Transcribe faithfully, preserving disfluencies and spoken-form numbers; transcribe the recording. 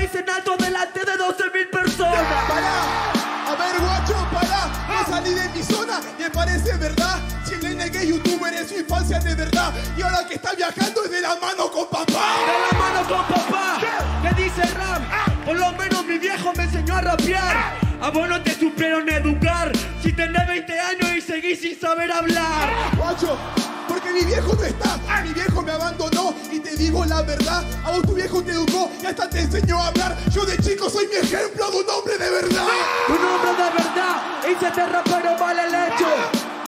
país en alto delante de doce mil personas. Pará, a ver guacho, pará. Me salí de mi zona, me parece verdad. Si el nene que es youtuber es su infancia de verdad. Y ahora que está viajando es de la mano con papá. De la mano con papá. ¿Qué dice Ram? Por lo menos mi viejo me enseñó a rapear. A vos no te supieron educar. Si tenés veinte años y seguís sin saber hablar. Guacho, porque mi viejo no está. Mi viejo me abandonó y te digo la verdad. A vos tu viejo te educó y hasta te enseñó a hablar. Yo de chico soy mi ejemplo de un hombre de verdad. Un hombre de verdad. Hice este rapero mal el hecho.